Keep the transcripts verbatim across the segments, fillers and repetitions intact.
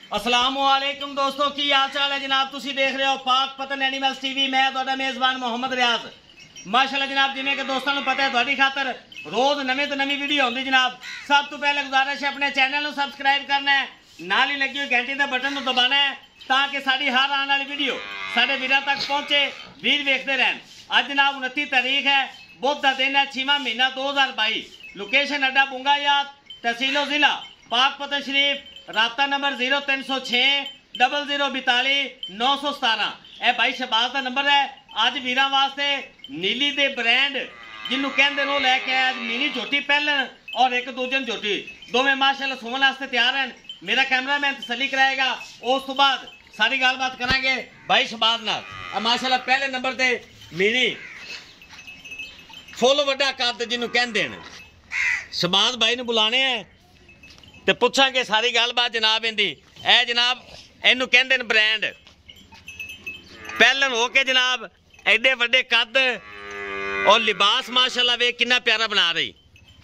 अस्सलामुअलैकुम दोस्तों, की हाल चाल है जनाब। तुसी देख रहे हो पाक पतन एनिमल्स टीवी। मैं तुहाडा मेज़बान मोहम्मद रियाज। माशाअल्लाह जनाब, जिवें कि दोस्तों को पता है तुहाडी खातर रोज़ नवीं तो नवीं वीडियो होंदी जनाब। सब तो पहले गुजारिश है अपने चैनल को सबसक्राइब करना है, नाल ही लगी हुई घंटी के बटन को दबाना है ताकि साड़ी हर आने वाली वीडियो साढ़े वीरों तक पहुँचे, वीर वेखते रहन। अज जनाब उनती तारीख है, बुध का दिन है, छीवां महीना दो हज़ार बाई। लोकेशन अड्डा बुंगायात, तहसीलो जिला पाक पतन शरीफ, राबता नंबर जीरो तीन सौ छे डबल जीरो बताली नौ सौ सतारह। यह भाई शहबाज का नंबर है। अज वीरां वास्ते नीली दे ब्रांड जिन्हों कहते नो लैके आया। अज मिनी झोटी पहलन और एक दूजन झोटी दोवें माशाअल्लाह सुमन वास्ते तैयार हैं। मेरा कैमरामैन तसली कराएगा, उस तो बाद सारी गलबात करांगे भाई शहबाज नाल। माशाअल्लाह पहले नंबर ते मिनी फुल वड्डा कद जिन्हों कहते हैं। शहबाज भाई ने बुलाने हैं तो पुछांगे सारी गलबात जनाब इनकी। ए जनाब इनू कहते हैं ब्रांड पहलन हो के जनाब एडे वड्डे कद और लिबास माशाअल्लाह वे कितना प्यारा बना रही।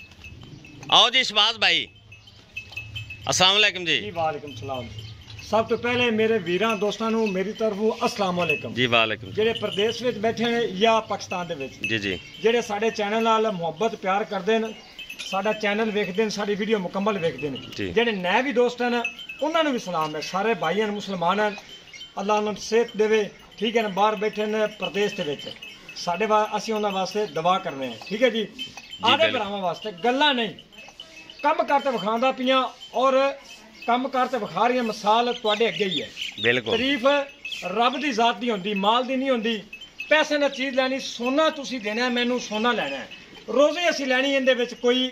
आओ जी शहबाज भाई, अस्सलाम वालेकुम जी। जी वालेकुम सलाम। सब तो पहले मेरे वीरां दोस्तां नू मेरी तरफों अस्सलाम वालेकुम जी। वालेकुम। जेडे प्रदेश विच बैठे हैं या पाकिस्तान दे विच जी जी जेडे साडे चैनल नाल मुहब्बत प्यार करदे न, साडा चैनल वेखदे न, साडी वीडियो मुकम्मल वेखदे न। जेडे नए भी दोस्त हैं उन्हां नू भी सलाम है। सारे भाई हैं मुसलमान हैं, अल्लाह उन्हां नू सेहत देवे। ठीक है ना, बाहर बैठे न प्रदेश दे विच साडे वा असीं उन्हां वास्ते दुआ करने हैं। ठीक है जी। आधे भरावां वास्ते गल्लां नहीं, कम करते विखांदा पियां और कम करते विखा रही मिसाल तुहाडे अगे ही है। बिल्कुल। तारीफ रब दी जात दी होंदी, माल दी नहीं होंदी। पैसे नाल चीज़ लैनी, सोना तुसी देना है, मैनू सोना लैना है। रोज़े असीं लैनी, इहदे विच कोई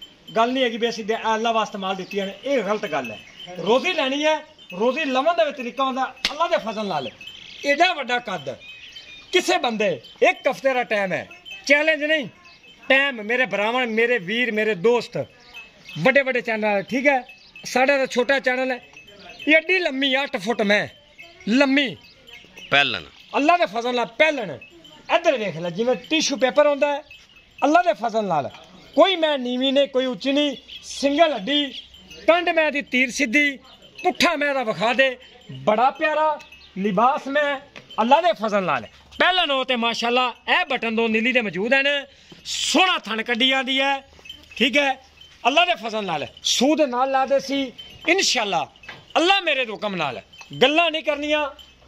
गल नहीं हैगी भी असीं अल्लाह वास्ते माल दित्ती है, ये गलत गल है। रोज़ी लैनी है, रोज़ी लवन दा तरीका होंदा अल्लाह दे फजल नाल। एडा वड्डा कद किसे बंदे एक हफ्ते का टाइम है, चैलेंज नहीं टाइम। मेरे भरावां, मेरे वीर, मेरे दोस्त, बड़े बड़े चैनल। ठीक है, साढ़ा तो छोटा चैनल है। ये एड्डी लम्मी अठ फुट में लम्मी पहलन अल्लाह के फजल नाल पहलन। इधर वेख लै जिवें टिशू पेपर होंदा है, अल्लाह के फजल नाल कोई मैं नीवी नहीं, कोई उच्ची नहीं, सिंगल हड्डी, कंड मैं दी तीर सीधी, पुट्ठा मैं दा विखा दे। बड़ा प्यारा लिबास में अल्लाह के फजल नाल पहलन हो तो माशाअल्लाह ए बटन दो नीली दे मौजूद हैं। सोहना थन कड्डी आंदी है। ठीक है, अल्लाह के फजल नाल सूद नाल ला दे सी इंशाअल्लाह। अल्लाह मेरे हुक्म नाल गल्लां नहीं करनियां।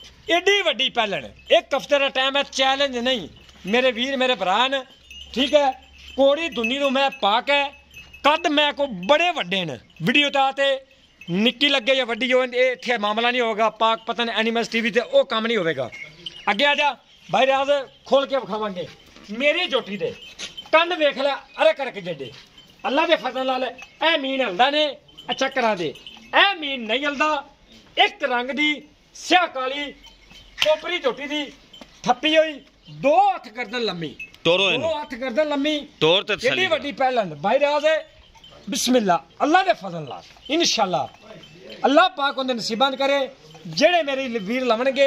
एडी वड्डी पहलन एक हफ्ते का टाइम है, चैलेंज नहीं मेरे वीर मेरे भरा न। ठीक है, कोड़ी दुनी तो मैं पाक है, कद मैं को बड़े वड्डे न। वीडियो ताते निक्की लगे या वड्डी हो, इत्थे मामला नहीं होगा। पाक पतन एनिमल्स टीवी ते वो काम नहीं होगा। अगे आ जा भाई रियाज, खोल के विखावांगे मेरी जोटी दे कंड वेख लै अरे करके जेडे। अल्लाह के फजल नाल ए मीन हलदा ने, अच्छा करा दे ए मीन नहीं हलदा। एक रंग दी स्याह काली कोपरी झोटी दी थप्पी हुई, दो हथ गर्दन लम्मी, तोरो दो हथ गर्दन लम्मी, तोर ते एडी वड्डी पहलन। भाई रियाज बिस्मिल्लाह अल्लाह के फजल नाल इंशाअल्लाह अल्लाह पाक उन्हें नसीबान करे। जेड़े मेरे वीर लवणगे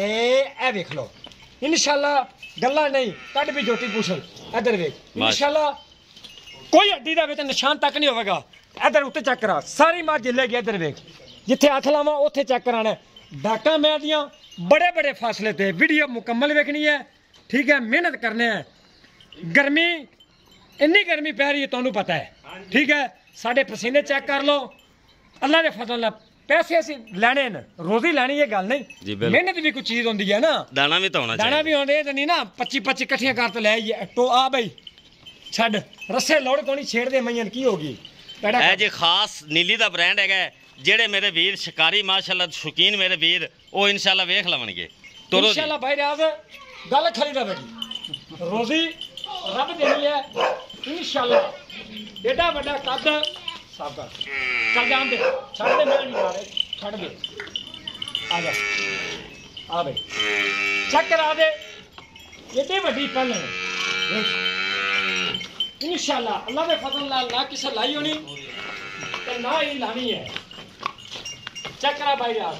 ए ए वेख लो इंशाअल्लाह। गल्ला नहीं कड भी झोटी पूछल इधर वेख इंशाअल्लाह। कोई हड्डी का तो निशान तक नहीं होगा। इधर उत्ते चेक करा, सारी मां जिले गई। इधर वेख जिथे हथ लावा उत्थे चेक कराना। डाका मैं दियां बड़े बड़े फासले ते वीडियो मुकम्मल वेखनी है। ठीक है, मेहनत करने हैं। गर्मी इन्नी गर्मी पै रही है, तुहानू पता है। ठीक है, साढ़े पसीने चेक कर लो। अल्लाह के फजल नाल पैसे असीं लैने न, रोज़ी लैनी ये गल नहीं। मेहनत भी कोई चीज़ होंदी है ना, दाना भी तो होना चाहिए। दाना भी होंदे ते नहीं ना पच्ची पच्ची कट्ठियां कर तो लै आइए। तो आ भाई छड़ रस्से लौड़ को नहीं छेड़दे मैयन की होगी। ए जी खास नीली दा ब्रांड है। जेड़े मेरे वीर शिकारी माशाअल्लाह शौकीन मेरे वीर वो इंशाअल्लाह वेख लवणगे। तो इंशाअल्लाह भाई रियाज गल खरी रवेगी, रोज़ी रब देनी है इंशाअल्लाह। एडा वड्डा कद सब कर चल जान दे, छड़ दे, मैं नहीं आ रहे, छड़ दे। आ जा आ भाई चेक करा दे। एडी वड्डी पहलन इंशाअल्लाह अल्लाह के फजल नाल ना किसे लाई होनी ते ना ही लानी है। चेक करा भाई यार,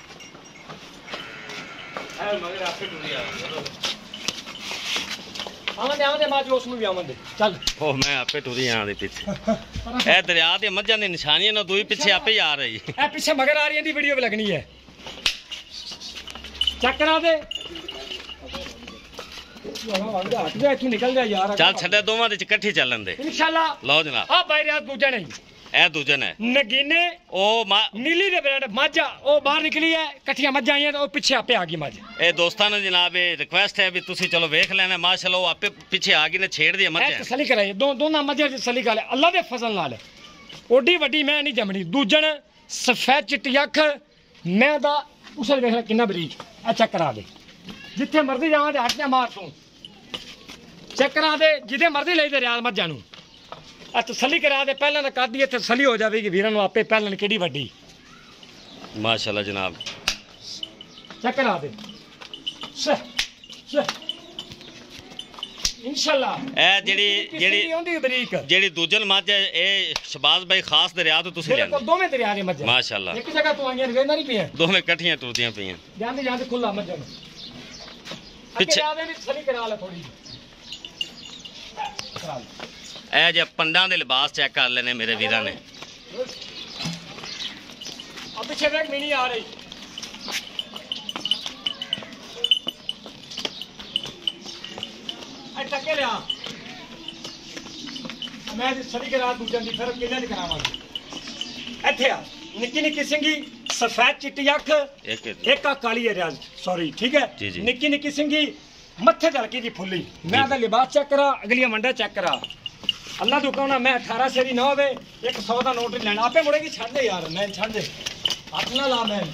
मगर आपसे ਆਵਾਂ ਦੇ ਆਵਾਂ ਦੇ ਮਾਜ ਉਸ ਨੂੰ ਵੀ ਆਵਾਂ ਦੇ ਚੱਲ ਉਹ ਮੈਂ ਆਪੇ ਟੁਰੀ ਆਂ ਦੇ ਪਿੱਛੇ ਇਹ ਦਰਿਆ ਤੇ ਮੱਝਾਂ ਦੀ ਨਿਸ਼ਾਨੀਆਂ ਨਾਲ ਦੂਈ ਪਿੱਛੇ ਆਪੇ ਹੀ ਆ ਰਹੀ ਇਹ ਪਿੱਛੇ ਮਗਰ ਆ ਰਹੀ ਦੀ ਵੀਡੀਓ ਵੀ ਲੱਗਣੀ ਹੈ ਚੈੱਕ ਕਰਾ ਦੇ ਹੱਥ ਦੇ ਇੱਥੋਂ ਨਿਕਲ ਜਾ ਯਾਰ ਚੱਲ ਛੱਡੇ ਦੋਵਾਂ ਦੇ ਚ ਇਕੱਠੀ ਚੱਲਣ ਦੇ ਇਨਸ਼ਾਅੱਲਾ ਲਓ ਜਨਾਬ ਆ ਬਾਈ ਰਿਆਜ਼ ਦੂਜਾ ਨਹੀਂ ਇਹ ਦੂਜਨ ਹੈ ਨਗੀਨੇ ਉਹ ਮਾ- ਨੀਲੀ ਦੇ ਬ੍ਰਾਂਡ ਮੱਝ ਆ, ਉਹ ਬਾਹਰ ਨਿਕਲੀ ਹੈ ਇਕੱਠੀਆਂ ਮੱਝਾਂ ਆਈਆਂ ਤੇ ਉਹ ਪਿੱਛੇ ਆਪੇ ਆ ਗਈ ਮੱਝ ਇਹ ਦੋਸਤਾਂ ਨੂੰ ਜਨਾਬ ਇਹ ਰਿਕੁਐਸਟ ਹੈ ਵੀ ਤੁਸੀਂ ਚਲੋ ਵੇਖ ਲੈਣਾ ਮਾਸ਼ਾਅੱਲਾ ਉਹ ਆਪੇ ਪਿੱਛੇ ਆ ਗਈ ਨੇ ਛੇੜ ਦੀ ਮੱਝ ਇਹ ਹੈ ਤਸੱਲੀ ਕਰਾਈ ਦੋ ਦੋਨਾਂ ਮੱਝਾਂ ਦੀ ਤਸੱਲੀ ਕਰ ਅੱਲਾ ਦੇ ਫਜ਼ਲ ਨਾਲ ਓਡੀ ਵੱਡੀ ਮੈਂ ਨਹੀਂ ਜੰਮਣੀ ਦੂਜਣ ਸਫੈਦ ਚਿੱਟੀ ਅੱਖ ਮੈਂ ਦਾ ਉਸਲ ਵੇਖ ਲੈ ਕਿੰਨਾ ਬਰੀਕ ਆ ਚੈੱਕ ਕਰਾ ਦੇ ਜਿੱਥੇ ਮਰਜ਼ੀ ਜਾਵਾਂ ਤੇ ਹੱਟ ਜਾ ਮਾਰ ਤੂੰ ਚੈੱਕ ਕਰਾ ਦੇ ਜਿੱਥੇ ਮਰਜ਼ੀ ਲਈ ਤੇ ਰਿਆਲ ਮੱਝਾਂ ਨੂੰ ਆ ਤਸੱਲੀ ਕਰਾ ਦੇ ਪਹਿਲਾਂ ਤਾਂ ਕਰ ਦੀ ਇੱਥੇ ਤਸੱਲੀ ਹੋ ਜਾਵੇਗੀ ਵੀਰਾਂ ਨੂੰ ਆਪੇ ਪਹਿਲਾਂ ਕਿਹੜੀ ਵੱਡੀ ਮਾਸ਼ਾਅੱਲਾ ਜਨਾਬ ਚੈੱਕ ਕਰਾ ਦੇ ਸ਼ ਸ਼ ਇਨਸ਼ਾਅੱਲਾ ਇਹ ਜਿਹੜੀ ਜਿਹੜੀ ਆਉਂਦੀ ਬਰੀਕ ਜਿਹੜੀ ਦੂਜਨ ਮੱਝ ਹੈ ਇਹ ਸ਼ਬਾਜ਼ ਭਾਈ ਖਾਸ ਦਰਿਆ ਤੋਂ ਤੁਸੀਂ ਮੇਰੇ ਕੋਲ ਲੈਂਦੇ ਦੋਵੇਂ ਦਰਿਆ ਦੇ ਮੱਝਾਂ ਮਾਸ਼ਾਅੱਲਾ ਇੱਕ ਜਗ੍ਹਾ ਤੋਂ ਆਈਆਂ ਨੇ ਨਹੀਂ ਪਈਆਂ ਦੋਵੇਂ ਇਕੱਠੀਆਂ ਟੁਰਦੀਆਂ ਪਈਆਂ ਜਾਂਦੇ ਜਾਂਦੇ ਖੁੱਲਾ ਮੱਝਾਂ ਨੂੰ ਪਿੱਛੇ- ਪਿੱਛੇ ਆਵੇ ਵੀ ਤਸੱਲੀ ਕਰਾ ਲੈ ਥੋੜੀ ਕਰਾ ਲੈ ਇਹ ਜੇ ਪੰਡਾਂ ਦੇ ਲਿਬਾਸ ਚੈੱਕ ਕਰ ਲੈਣੇ ਮੇਰੇ ਵੀਰਾਂ ਨੇ ਆ ਪਿੱਛੇ ਵੇਖ ਮਿਨੀ ਆ ਰਹੀ ਐ ਟੱਕੇ ਲਿਆ ਮੈਂ ਦੀ ਸੜੀ ਕਰਾ ਦੂਜਿਆਂ ਦੀ ਫਿਰ ਕਿੰਨੇ ਦੀ ਕਰਾਵਾਂਗੇ ਇੱਥੇ ਆ ਨਿੱਕੀ ਨਿੱਕੀ ਸਿੰਘੀ ਸਫੈਦ ਚਿੱਟੀ ਅੱਖ ਇੱਕ ਇੱਕ ਆ ਕਾਲੀ ਹੈ ਰਿਆਜ਼ ਸੌਰੀ ਠੀਕ ਹੈ ਜੀ, ਜੀ। ਨਿੱਕੀ ਨਿੱਕੀ ਸਿੰਘੀ ਮੱਥੇ ਤੇ ਹਲਕੀ ਦੀ ਫੁੱਲੀ ਮੈਂ ਤਾਂ ਲਿਬਾਸ ਚੈੱਕ ਕਰਾ ਅਗਲੀਆਂ ਮੰਡਾ ਚੈੱਕ ਕਰਾ ਅੱਲਾ ਤੋਂ ਕਹਣਾ ਮੈਂ ਅਠਾਰਾਂ ਸ਼ੇਰੀ ਨਾ ਹੋਵੇ ਇੱਕ ਸੌ ਦਾ ਨੋਟ ਲੈਣਾ ਆਪੇ ਮੁੜੇਗੀ ਛੱਡ ਦੇ ਯਾਰ ਮੈਂ ਛੱਡ ਦੇ ਹੱਥ ਨਾ ਲਾ ਮੈਂ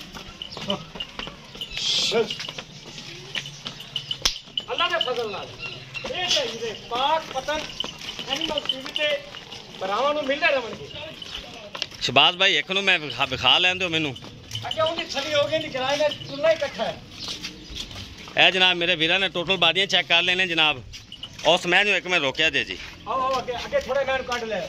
ਅੱਲਾ ਦੇ ਫਜ਼ਲ ਨਾਲ ਇਹ ਚਾਹੀਦੇ ਪਾਕ ਪਤਨ ਐਨੀਮਲ ਟੀਵੀ ਤੇ ਬਰਾਵਾਂ ਨੂੰ ਮਿਲਦੇ ਰਹਿਣਗੇ ਸ਼ਬਾਜ਼ ਭਾਈ ਇੱਕ ਨੂੰ ਮੈਂ ਵਿਖਾ ਵਿਖਾ ਲੈਣ ਦਿਓ ਮੈਨੂੰ ਅੱਗੇ ਉਹਦੀ ਛਲੀ ਹੋ ਗਈ ਨਹੀਂ ਕਰਾਏਗਾ ਤੁਰਨਾ ਹੀ ਇਕੱਠਾ ਹੈ ਇਹ ਜਨਾਬ ਮੇਰੇ ਵੀਰਾਂ ਨੇ ਟੋਟਲ ਬਾਦੀਆਂ ਚੈੱਕ ਕਰ ਲੈਣੇ ਜਨਾਬ ਉਸ ਮੈਂ ਨੂੰ ਇੱਕ ਮੈਂ ਰੋਕਿਆ ਦੇ ਜੀ ਆਓ ਆਓ ਅੱਗੇ ਅੱਗੇ ਥੋੜੇ ਮੈਂ ਕੱਢ ਲੈ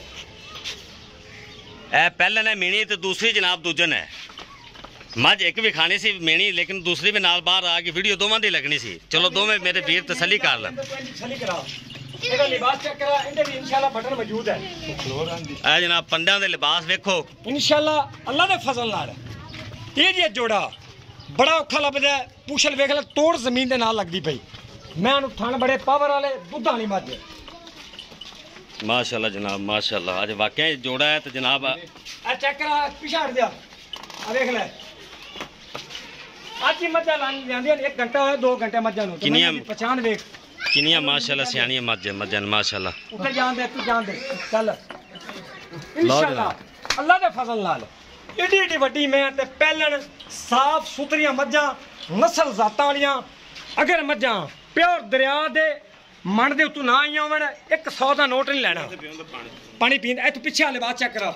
ਇਹ ਪਹਿਲਾਂ ਨੇ ਮੀਣੀ ਤੇ ਦੂਸਰੀ ਜਨਾਬ ਦੂਜਨ ਹੈ ਮੱਝ ਇੱਕ ਵੀ ਖਾਣੀ ਸੀ ਮੀਣੀ ਲੇਕਿਨ ਦੂਸਰੀ ਵੀ ਨਾਲ ਬਾਹਰ ਆ ਗਈ ਵੀਡੀਓ ਦੋਵਾਂ ਦੀ ਲੱਗਣੀ ਸੀ ਚਲੋ ਦੋਵੇਂ ਮੇਰੇ ਵੀਰ ਤਸੱਲੀ ਕਰ ਲੈਣ ਤਸੱਲੀ ਕਰਾ ਇਹਦਾ ਲਿਬਾਸ ਚੈੱਕ ਕਰਾ ਇਹਦੇ ਵੀ ਇਨਸ਼ਾਅੱਲਾ ਬਟਨ ਮੌਜੂਦ ਹੈ ਇਹ ਜਨਾਬ ਪੰਡਾਂ ਦੇ ਲਿਬਾਸ ਵੇਖੋ ਇਨਸ਼ਾਅੱਲਾ ਅੱਲਾ ਦੇ ਫਜ਼ਲ ਨਾਲ ਇਹ ਜੀ ਜੋੜਾ ਬੜਾ ਔਖਾ ਲੱਭਦਾ ਪੁੱਛਲ ਵੇਖ ਲੈ ਤੋੜ ਜ਼ਮੀਨ ਦੇ ਨਾਲ ਲੱਗਦੀ ਪਈ ਮੈਂ ਉਹਨੂੰ ਥਣ ਬੜੇ ਪਾਵਰ ਵਾਲੇ ਦੁੱਧਾਂ ਵਾਲੀ ਮੱਝ ਮਾਸ਼ਾਅੱਲਾ ਜਨਾਬ ਮਾਸ਼ਾਅੱਲਾ ਅੱਜ ਵਾਕਿਆ ਹੀ ਜੋੜਾ ਹੈ ਤੇ ਜਨਾਬ ਆ ਚੈੱਕ ਕਰਾ ਪਿਛਾੜ ਦਿਆ ਆ ਵੇਖ ਲੈ ਅੱਜ ਹੀ ਮੱਝਾਂ ਲਾਂ ਜਾਂਦੀਆਂ ਨੇ ਇੱਕ ਘੰਟਾ ਹੋਇਆ ਦੋ ਘੰਟੇ ਮੱਝਾਂ ਨੂੰ ਤੇ ਕਿੰਨੀਆਂ- ਮੈਨੂੰ ਪਛਾਣ ਵੇਖ ਕਿੰਨੀਆਂ ਮਾਸ਼ਾਅੱਲਾ ਸਿਆਣੀਆਂ ਮੱਝ ਮੱਝਾਂ ਮਾਸ਼ਾਅੱਲਾ ਉੱਤੇ ਜਾਣ ਦੇ ਤੂੰ ਜਾਣ ਦੇ ਚੱਲ ਇਨਸ਼ਾਅੱਲਾ ਅੱਲਾ ਦੇ ਫਜ਼ਲ ਨਾਲ ਏਡੀ ਏਡੀ ਵੱਡੀ ਮੈਂ ਤੇ ਪਹਿਲਣ ਸਾਫ ਸੁਥਰੀਆਂ ਮੱਝਾਂ ਨਸਲ ਜ਼ਾਤਾਂ ਵਾਲੀਆਂ ਅਗਰ ਮੱਝਾਂ ਪਿਓਰ ਦਰਿਆ ਦੇ ਮਣ ਦੇ ਉੱਤੋਂ ਨਾ ਆਈਆਂ ਹੋਵਣ ਇੱਕ ਸੌ ਦਾ ਨੋਟ ਨਹੀਂ ਲੈਣਾ ਪਾਣੀ ਪੀਂਦਾ ਇੱਥੋਂ ਪਿੱਛੇ ਵਾਲੇ ਬਾਅਦ ਚੈੱਕ ਕਰਾ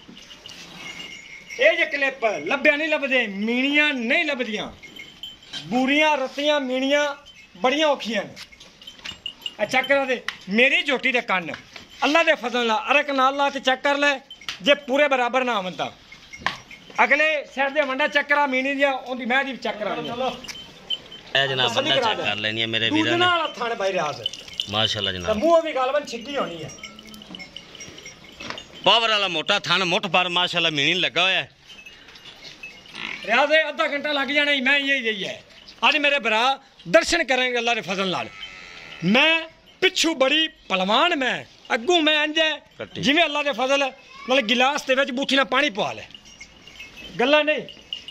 ਇਹ ਜੇ ਕਲਿੱਪ ਲੱਭਿਆ ਨਹੀਂ ਲੱਭਦੇ ਮੀਣੀਆਂ ਨਹੀਂ ਲੱਭਦੀਆਂ ਬੂਰੀਆਂ ਰੱਸੀਆਂ ਮੀਣੀਆਂ ਬੜੀਆਂ ਔਖੀਆਂ ਨੇ ਆ ਚੈੱਕ ਕਰਾ ਦੇ ਮੇਰੀ ਝੋਟੀ ਦੇ ਕੰਨ ਅੱਲਾ ਦੇ ਫਜ਼ਲ ਨਾਲ ਅਰਕ ਨਾਲ ਲਾ ਤੇ ਚੈੱਕ ਕਰ ਲੈ ਜੇ ਪੂਰੇ ਬਰਾਬਰ ਨਾ ਹੋਣ ਤਾਂ ਅਗਲੇ ਸਾਈਡ ਦੇ ਮੰਡਾ ਚੈੱਕ ਕਰਾ ਮੀਣੀ ਦੀਆਂ ਉਹਦੀ ਮੈਂ ਦੀ ਚੈੱਕ ਕਰਾ ਇਹ ਜਨਾਬ ਬੰਦਾ ਚੈੱਕ ਕਰ ਲੈਣੀ ਹੈ ਮੇਰੇ ਵੀਰਾਂ ਦੂਜੇ ਨੇ ਨਾਲ ਥਾਣ ਬਾਈ ਰਿਆਜ਼ ਮਾਸ਼ਾਅੱਲਾ ਤਾਂ ਜਨਾਬ ਮੂੰਹ ਵੀ ਗਾਲਬਨ ਛਿੱਗੀ ਹੋਣੀ ਹੈ ਪਾਵਰ ਵਾਲਾ ਮੋਟਾ ਥਣ ਮੁੱਠ ਪਰ ਮਾਸ਼ਾਅੱਲਾ ਮੀਣੀ ਲੱਗਾ ਹੋਇਆ ਹੈ ਰਿਆਜ਼ ਇਹ ਅੱਧਾ ਘੰਟਾ ਲੱਗ ਜਾਣਾ ਹੀ ਮੈਂ ਇਹ ਹੀ ਹੈ ਅੱਜ ਮੇਰੇ ਭਰਾ ਦਰਸ਼ਨ ਕਰਾਂਗੇ ਅੱਲਾ ਦੇ ਫਜ਼ਲ ਨਾਲ ਮੈਂ ਪਿੱਛੂ ਬੜੀ ਪਹਿਲਵਾਨ ਮੈਂ ਅੱਗੂ ਮੈਂ ਇੰਜ ਕੱਟੀ। ਜਿਵੇਂ ਅੱਲਾ ਦੇ ਫਜ਼ਲ ਨਾਲ ਗਿਲਾਸ ਦੇ ਵਿੱਚ ਬੂਥੀ ਨਾਲ ਪਾਣੀ ਪਵਾ ਲੈ ਗੱਲਾਂ ਨਹੀਂ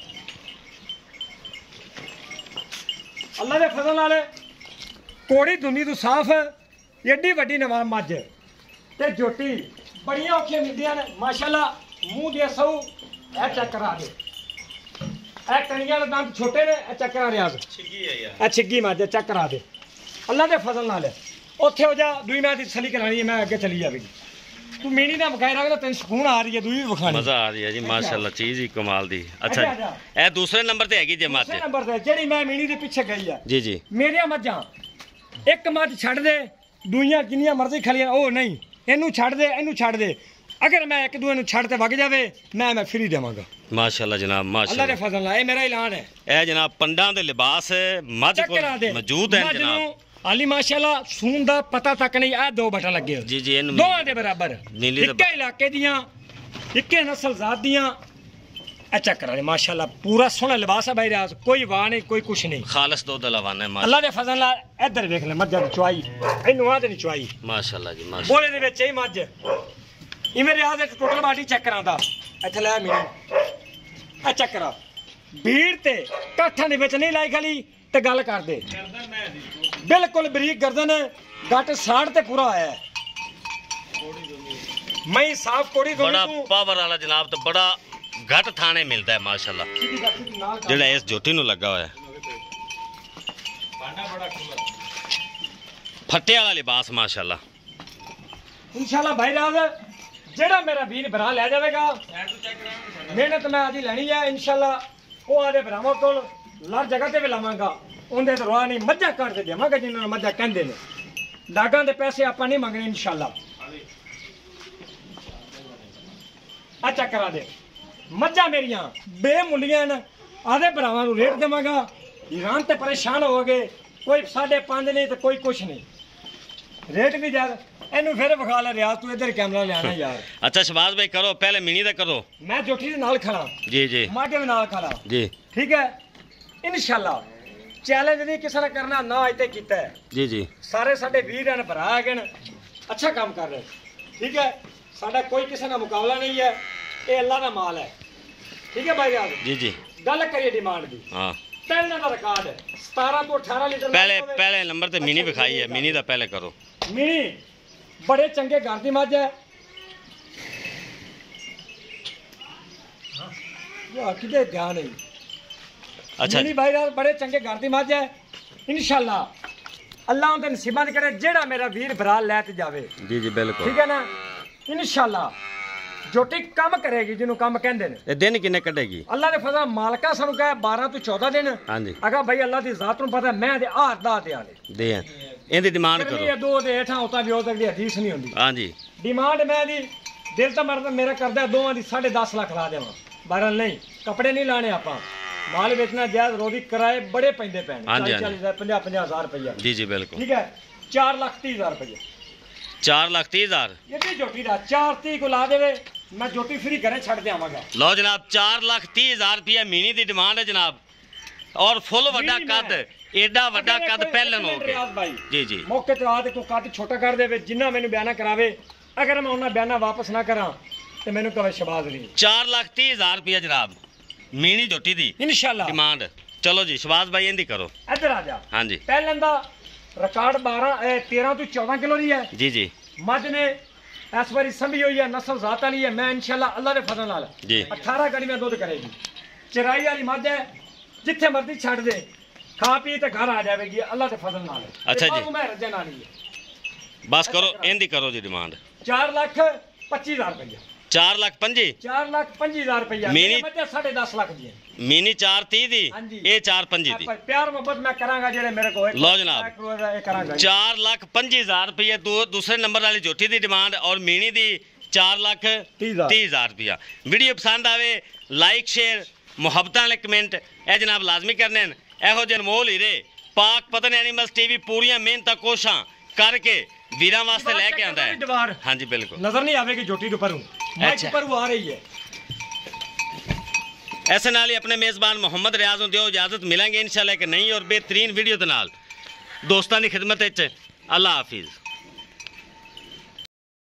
ਅੱਲਾ ਦੇ ਫਜ਼ਲ ਨਾਲ ਕੋੜੀ ਦੁਨੀ ਤੋਂ ਸਾਫ਼ ਏਡੀ ਵੱਡੀ ਨਵਾਂ ਮੱਝ ਤੇ ਝੋਟੀ ਬੜੀਆਂ ਔਖੀਆਂ ਮਿਲਦੀਆਂ ਨੇ ਮਾਸ਼ਾਅੱਲਾ ਮੂੰਹ ਦੀਆਂ ਸੌ ਇਹ ਚੈੱਕ ਕਰਾ ਦੇ ਇਹ ਕਣੀਆਂ ਦੇ ਦੰਦ ਛੋਟੇ ਨੇ ਇਹ ਚੈੱਕ ਕਰਾ ਰਿਆਜ਼ ਛਿੱਗੀ ਹੈ ਯਾਰ ਇਹ ਛਿੱਗੀ ਮੱਝ ਚੈੱਕ ਕਰਾ ਦੇ ਅੱਲਾ ਦੇ ਫਜ਼ਲ ਨਾਲ ਉੱਥੇ ਹੋ ਜਾ ਦੂਈ ਮੈਂ ਦੀ ਤਸੱਲੀ ਕਰਾਣੀ ਹੈ ਮੈਂ ਅੱਗੇ ਚਲੀ ਜਾਵੇਗੀ ਤੂੰ ਮੀਣੀ ਦਾ ਵਿਖਾਈ ਰੱਖਦਾ ਤੈਨੂੰ ਸਕੂਨ ਆ ਰਹੀ ਹੈ ਦੂਈ ਵੀ ਵਿਖਾਣੀ ਮਜ਼ਾ ਆ ਰਹੀ ਹੈ ਜੀ ਮਾਸ਼ਾਅੱਲਾ ਚੀਜ਼ ਹੀ ਕਮਾਲ ਦੀ ਅੱਛਾ ਅੱਛਾ, ਜੀ ਇਹ ਦੂਸਰੇ ਨੰਬਰ ਤੇ ਹੈਗੀ ਜੇ ਮੱਝ ਦੂਸਰੇ ਨੰਬਰ ਤੇ ਜਿਹੜੀ ਮੈਂ ਮੀਣੀ ਦੇ ਪਿੱਛੇ ਗਈ ਆ ਜੀ ਜੀ ਮੇਰੀਆਂ ਮੱਝਾਂ ਇੱਕ ਮੱਝ ਛੱਡ ਦੇ ਦੂਈਆਂ ਜਿੰਨੀਆਂ ਮਰਜ਼ੀ ਖਲੀਆਂ ਉਹ ਨਹੀਂ ਇਹਨੂੰ ਛੱਡ ਦੇ ਇਹਨੂੰ ਛੱਡ ਦੇ ਅਗਰ ਮੈਂ ਇੱਕ ਦੂਏ ਨੂੰ ਛੱਡ ਤੇ ਵਗ ਜਾਵੇ ਮੈਂ ਮੈਂ ਫਰੀ ਦੇਵਾਂਗਾ ਮਾਸ਼ਾਅੱਲਾ ਜਨਾਬ ਅੱਲਾ ਦੇ ਮਾਸ਼ਾਅੱਲਾ ਫਜ਼ਲ ਨਾਲ ਇਹ ਮੇਰਾ ਐਲਾਨ ਹੈ ਇਹ ਜਨਾਬ ਪੰਡਾਂ ਦੇ ਲਿਬਾਸ ਮੱਝ ਚੈੱਕ ਕਰਾ ਕੋਲ ਦੇ ਮੌਜੂਦ ਹੈ ਮੱਝ ਜਨਾਬ ਨੂੰ ਆਲੀ ਮਾਸ਼ਾਅੱਲਾ ਸੂਨ ਦਾ ਪਤਾ ਤੱਕ ਨਹੀਂ। ਆ ਦੋ ਬਟਨ ਲੱਗੇ ਹੋਏ ਜੀ ਜੀ ਇਹਨੂੰ ਦੋਵਾਂ ਦੇ ਬਰਾਬਰ ਨੀਲੀ ਦਾ ਇੱਕੇ ਇਲਾਕੇ ਦੀਆਂ ਇੱਕੇ ਨਸਲ ਜ਼ਾਤ ਦੀਆਂ। ਇਹ ਚੈੱਕ ਕਰਾ ਲੈ ਮਾਸ਼ਾਅੱਲਾ ਪੂਰਾ ਸੋਹਣਾ ਲਿਬਾਸ ਹੈ ਭਾਈ ਰਾਜ, ਕੋਈ ਵਾਹ ਨਹੀਂ ਕੋਈ ਕੁਛ ਨਹੀਂ, ਖਾਲਸ ਦੁੱਧ ਲਵਾਨਾ ਹੈ ਅੱਲਾ ਦੇ ਫਜ਼ਲ ਨਾਲ। ਇੱਧਰ ਵੇਖ ਲੈ ਮੱਝਾਂ ਦੀ ਚੁਆਈ, ਇਹਨੂੰ ਆਹ ਤੇ ਨਹੀਂ ਚੁਆਈ ਮਾਸ਼ਾਅੱਲਾ ਜੀ ਮਾਸ਼ਾਅੱਲਾ। ਬੋਲੇ ਦੇ ਵਿੱਚ ਹੀ ਮੱਝ ਇਵੇਂ ਰਿਆਜ਼ ਇੱਕ ਟੋਟਲ ਬਾਟੀ ਚੈੱਕ ਕਰਾਂਦਾ। ਇੱਥੇ ਲੈ ਮੇਰੀ ਆ ਚੈੱਕ ਕਰਾ ਭੀੜ ਤੇ ਕਾਠਾਂ ਦੇ ਵਿੱਚ ਨਹੀਂ ਲਾਈ ਖਾਲੀ ਤੇ ਗੱਲ ਕਰਦੇ ਬਿਲਕੁਲ ਬਰੀਕ ਗਰਦਨ ਗੱਟ ਸਾੜ ਤੇ ਪੂਰਾ ਆਇਆ ਮੈਂ ਸਾਫ ਕੋੜੀ ਬੜਾ ਪਾਵਰ ਵਾਲਾ ਜਨਾਬ, ਤੇ ਬੜਾ ਘੱਟ ਥਾਣੇ ਮਿਲਦਾ ਹੈ ਮਾਸ਼ਾਅੱਲਾ ਜਿਹੜਾ ਇਸ ਜੋਟੀ ਨੂੰ ਲੱਗਾ ਹੋਇਆ। ਫੱਟੇ ਵਾਲਾ ਲਿਬਾਸ ਮਾਸ਼ਾਅੱਲਾ। ਇਨਸ਼ਾਅੱਲਾ ਭਾਈ ਰਾਜ ਜਿਹੜਾ ਮੇਰਾ ਵੀਰ ਭਰਾ ਲੈ ਜਾਵੇਗਾ, ਮਿਹਨਤ ਮੈਂ ਆਦੀ ਲੈਣੀ ਹੈ ਇਨਸ਼ਾਅੱਲਾ। ਉਹ ਆਦੇ ਭਰਾਵਾਂ ਕੋਲ ਲੜ ਜਗ੍ਹਾ ਤੇ ਵੀ ਲਾਵਾਂਗਾ, ਉਹਦੇ ਤੋਂ ਰਵਾ ਨਹੀਂ ਮੱਝਾਂ ਕੱਢ ਕੇ ਦੇਵਾਂਗਾ ਜਿਨ੍ਹਾਂ ਨੂੰ ਮੱਝਾਂ ਕਹਿੰਦੇ ਨੇ। ਲਾਗਾਂ ਦੇ ਪੈਸੇ ਆਪਾਂ ਨਹੀਂ ਮੰਗਣੇ ਇਨਸ਼ਾਅੱਲਾ। ਆ ਚੱਕ ਕਰਾ ਦੇ ਮੱਝਾਂ ਮੇਰੀਆਂ ਬੇਮੁੱਲੀਆਂ ਨੇ, ਆਦੇ ਭਰਾਵਾਂ ਨੂੰ ਰੇਟ ਦੇਵਾਂਗਾ। ਈਰਾਨ ਤੇ ਪਰੇਸ਼ਾਨ ਹੋ ਗਏ, ਕੋਈ ਸਾਢੇ ਪੰਜ ਨਹੀਂ ਤੇ ਕੋਈ ਕੁਛ ਨਹੀਂ, ਰੇਟ ਵੀ ਜ਼ਿਆਦਾ। ਇਹਨੂੰ ਫਿਰ ਵਿਖਾ ਲੈ ਰਿਆਜ਼, ਤੂੰ ਇੱਧਰ ਕੈਮਰਾ ਲਿਆਣਾ ਯਾਰ। ਅੱਛਾ ਸ਼ਬਾਜ਼ ਭਾਈ ਕਰੋ ਪਹਿਲੇ ਮਿਨੀ ਦਾ ਕਰੋ। ਮੈਂ ਜੋਠੀ ਦੇ ਨਾਲ ਖੜਾ ਜੀ ਜੀ, ਮਾਝੇ ਦੇ ਨਾਲ ਖੜਾ ਜੀ ਠੀਕ ਹੈ ਇਨਸ਼ਾਅੱਲਾ। ਚੈਲੰਜ ਨਹੀਂ ਕਿਸੇ ਨੇ ਕਰਨਾ, ਨਾ ਅਜੇ ਤੱਕ ਕੀਤਾ ਹੈ। ਜੀ ਜੀ ਸਾਰੇ ਸਾਡੇ ਵੀਰ ਹਨ ਭਰਾ ਹੈਗੇ ਨੇ, ਅੱਛਾ ਕੰਮ ਕਰ ਰਹੇ ਠੀਕ ਹੈ। ਸਾਡਾ ਕੋਈ ਕਿਸੇ ਨਾਲ ਮੁਕਾਬਲਾ ਨਹੀਂ ਹੈ, ਇਹ ਅੱਲਾ ਦਾ ਮਾਲ ਹੈ ਠੀਕ ਹੈ ਭਾਈ ਯਾਰ। ਜੀ ਜੀ ਗੱਲ ਕਰੀਏ ਡਿਮਾਂਡ ਦੀ, ਹਾਂ ਪਹਿਲਾਂ ਦਾ ਰਿਕਾਰਡ ਹੈ ਸਤਾਰਾਂ ਤੋਂ ਅਠਾਰਾਂ ਲੀਟਰ। ਪਹਿਲੇ ਪਹਿਲੇ ਨੰਬਰ ਤੇ ਮਿਨੀ ਵਿਖਾਈ ਹੈ, ਮਿਨੀ ਦਾ ਪਹਿਲੇ ਕਰੋ। ਮਿਨੀ ਬੜੇ ਚੰਗੇ ਘਰ ਦੀ ਮੱਝ ਹੈ ਯਾ ਕਿਤੇ ਧਿਆਨ ਨਹੀਂ। ਅੱਛਾ ਮਿਨੀ ਭਾਈ ਯਾਰ ਬੜੇ ਚੰਗੇ ਘਰ ਦੀ ਮੱਝ ਹੈ ਇਨਸ਼ਾਅੱਲਾ। ਅੱਲਾਹ ਉਹਦੇ ਨਸੀਬਾਂ ਚ ਕਰੇ ਜਿਹੜਾ ਮੇਰਾ ਵੀਰ ਭਰਾ ਲੈ ਤੇ ਜਾਵੇ। ਜੀ ਜੀ ਬਿਲਕੁਲ ਠੀਕ ਹੈ ਨਾ ਇਨਸ਼ਾਅੱਲਾ। ਜੋਟੀ ਕੰਮ ਕਰੇਗੀ ਜਿਹਨੂੰ ਕੰਮ ਕਹਿੰਦੇ ਨੇ। ਇਹ ਦਿਨ ਕਿੰਨੇ ਕੱਢੇਗੀ? ਅੱਲਾਹ ਦੇ ਫਜ਼ਲ ਮਾਲਕਾ ਸਾਨੂੰ ਕਹੇ ਬਾਰਾਂ ਤੋਂ ਚੌਦਾਂ ਦਿਨ। ਹਾਂਜੀ ਅਗਾ ਭਾਈ ਅੱਲਾਹ ਦੀ ਜ਼ਾਤ ਨੂੰ ਪਤਾ, ਮੈਂ ਤੇ ਆਹ ਦਾ ਤੇ ਆਲੇ ਦੇ ਇਹਦੀ ਡਿਮਾਂਡ ਕਰਨੀ ਕਰੋ। ਹੈ ਦੋ ਦੇ ਹੇਠਾਂ ਉਤਾਂ ਵੀ ਹੋ ਸਕਦੀ ਹਦੀਸ ਨਹੀਂ ਹੁੰਦੀ। ਹਾਂਜੀ ਡਿਮਾਂਡ ਮੈਂ ਦੀ ਦਿਲ ਤਾਂ ਮਰਦਾ ਮੇਰਾ ਕਰਦਾ ਦੋਵਾਂ ਦੀ ਸਾਢੇ ਦਸ ਲੱਖ ਲਾ ਦੇਵਾਂ। ਬਾਰਾਂ ਨਹੀਂ ਕੱਪੜੇ ਨਹੀਂ ਲਾਣੇ ਆਪਾਂ, ਮਾਲ ਵੇਚਣਾ ਜਾਇਜ਼। ਰੋਦੀ ਕਿਰਾਏ ਬੜੇ ਪੈਂਦੇ ਪੈਣ ਹਾਂਜੀ, ਚਾਲੀ ਚਾਲੀ ਪੰਜਾਹ ਪੰਜਾਹ ਹਜ਼ਾਰ ਰੁਪਈਆ। ਜੀ ਜੀ ਬਿਲਕੁਲ ਠੀਕ ਹੈ ਚਾਰ ਲੱਖ ਤੀਹ ਹਜ਼ਾਰ ਰੁਪਈਆ ਚਾਰ ਲੱਖ ਤੀਹ ਹਜ਼ਾਰ ਇਹਦੀ ਜੋਟੀ ਦਾ ਚਾਰ ਤੀਹ ਕੋ ਲਾ ਦੇਵੇ ਮੈਂ ਜੋਟੀ ਫਰੀ ਘਰੇ ਛੱਡ ਦੇਵਾਂਗਾ। ਲਓ ਜਨਾਬ ਚਾਰ ਲੱਖ ਤੀਹ ਹਜ਼ਾਰ ਰੁਪਇਆ ਮਿਨੀ ਦੀ ਡਿਮਾਂਡ ਹੈ ਜਨਾਬ। ਔਰ ਫੁੱਲ ਵੱਡਾ ਕੱਦ, ਏਡਾ ਵੱਡਾ ਕੱਦ ਪਹਿਲਨ ਹੋ ਗਿਆ। ਜੀ ਜੀ ਮੌਕੇ ਤੇ ਆ ਤੇ ਕੋਈ ਕੱਦ ਛੋਟਾ ਕਰ ਦੇਵੇ ਜਿੰਨਾ ਮੈਨੂੰ ਬਿਆਨਾ ਕਰਾਵੇ। ਅਗਰ ਮੈਂ ਉਹਨਾਂ ਬਿਆਨਾ ਵਾਪਸ ਨਾ ਕਰਾਂ ਤੇ ਮੈਨੂੰ ਕਵੇ ਸ਼ਬਾਜ਼ ਨਹੀਂ। ਚਾਰ ਲੱਖ ਤੀਹ ਹਜ਼ਾਰ ਰੁਪਇਆ ਜਨਾਬ ਮਿਨੀ ਜੋਟੀ ਦੀ ਇਨਸ਼ਾਅੱਲਾ ਡਿਮਾਂਡ। ਚਲੋ ਜੀ ਸ਼ਬਾਜ਼ ਭਾਈ ਇਹਦੀ ਕਰੋ। ਇੱਧਰ ਆ ਜਾ। ਹਾਂਜੀ ਪਹਿਲਨ ਦਾ ਰਿਕਾਰਡ ਬਾਰਾਂ ਤੇਰਾਂ ਤੋਂ ਚੌਦਾਂ ਕਿਲੋ ਦੀ ਹੈ। ਜੀ ਜੀ ਮੱਝ ਨੇ ਇਸ ਵਾਰੀ ਸੰਭੀ ਹੋਈ ਹੈ, ਨਸਲ ਜ਼ਾਤ ਵਾਲੀ ਹੈ। ਮੈਂ ਇਨਸ਼ਾਅੱਲਾ ਅੱਲਾਹ ਦੇ ਫਜ਼ਲ ਨਾਲ ਜੀ ਅਠਾਰਾਂ ਗੜੀਆਂ ਦੁੱਧ ਕਰੇਗੀ। ਚਰਾਈ ਵਾਲੀ ਮੱਝ ਹੈ, ਜਿੱਥੇ ਮਰਜ਼ੀ ਛੱਡ ਦੇ ਖਾ ਪੀ ਤੇ ਘਰ ਆ ਜਾਵੇਗੀ ਅੱਲਾਹ ਦੇ ਫਜ਼ਲ ਨਾਲ। ਅੱਛਾ ਜੀ ਮੈਂ ਰੱਜਣ ਵਾਲੀ ਹੈ। ਬਸ ਕਰੋ ਇਹਦੀ ਕਰੋ ਜੀ ਡਿਮਾਂਡ। ਚਾਰ ਲੱਖ ਪੱਚੀ ਹਜ਼ਾਰ ਰੁਪਈਆ ਚਾਰ ਲੱਖ ਪੰਜੀ ਚਾਰ ਲੱਖ ਪੰਜੀ ਹਜ਼ਾਰ ਰੁਪਈਆ ਮਿਨੀ- ਮੱਝਾਂ ਸਾਢੇ ਦਸ ਲੱਖ ਦੀ ਹੈ। ਮਿਨੀ ਚਾਰ ਤੀਹ ਦੀ, ਹਾਂਜੀ। ਇਹ ਚਾਰ ਪੰਜੀ ਦੀ। ਆਪਾਂ ਪਿਆਰ ਮੁਹੱਬਤ ਮੈਂ ਕਰਾਂਗਾ ਜਿਹੜੇ ਮੇਰੇ ਕੋਲ ਲਓ ਜਨਾਬ। ਇਹ ਕਰਾਂਗਾ ਚਾਰ ਲੱਖ ਪੰਜੀ ਹਜ਼ਾਰ ਰੁਪਏ ਦੋ ਦੂਸਰੇ ਨੰਬਰ ਵਾਲੀ ਜੋਟੀ ਦੀ ਡਿਮਾਂਡ ਔਰ ਮਿਨੀ ਦੀ ਚਾਰ ਲੱਖ ਤੀਹ ਹਜ਼ਾਰ। ਤੀਹ ਹਜ਼ਾਰ ਰੁਪਇਆ। ਵੀਡੀਓ ਪਸੰਦ ਆਵੇ ਲਾਈਕ ਸ਼ੇਅਰ ਮੁਹੱਬਤਾਂ ਵਾਲੇ ਕਮੈਂਟ ਇਹ ਜਨਾਬ ਲਾਜ਼ਮੀ ਕਰਨੇ ਨੇ। ਇਹੋ ਜਿਹੇ ਅਨਮੋਲ ਹੀਰੇ ਪਾਕ ਪਤਨ ਐਨੀਮਲਸ ਟੀਵੀ ਪੂਰੀਆਂ ਮਿਹਨਤਾਂ ਕੋਸ਼ਾਂ ਕਰਕੇ ਵੀਰਾਂ ਵਾਸਤੇ ਲੈ ਕੇ ਆਂਦਾ ਹੈ। ਹਾਂਜੀ ਬਿਲਕੁਲ ਨਜ਼ਰ ਨਹੀਂ ਆਵੇਗੀ ਜੋਟੀ ਦੇ ਪਰੂ ਮੈਂ ਅੱਛਾ। ਪਰੂ ਆ ਰਹੀ ਹੈ। ऐसे नाल ही अपने मेज़बान मोहम्मद रियाज ਨੂੰ ਦਿਓ इजाजत मिलेंगे इंशाल्लाह कि नहीं और बेहतरीन वीडियो ਦੇ ਨਾਲ ਦੋਸਤਾਂ ਦੀ ਖਿਦਮਤ ਵਿੱਚ। ਅੱਲਾ ਹਾਫਿਜ਼।